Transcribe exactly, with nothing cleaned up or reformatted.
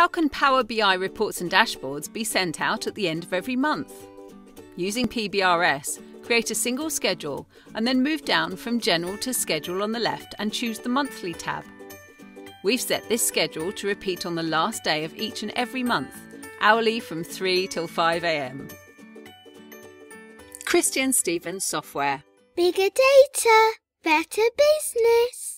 How can Power B I reports and dashboards be sent out at the end of every month? Using P B R S, create a single schedule and then move down from General to Schedule on the left and choose the Monthly tab. We've set this schedule to repeat on the last day of each and every month, hourly from three till five a m ChristianSteven software. Bigger data, better business.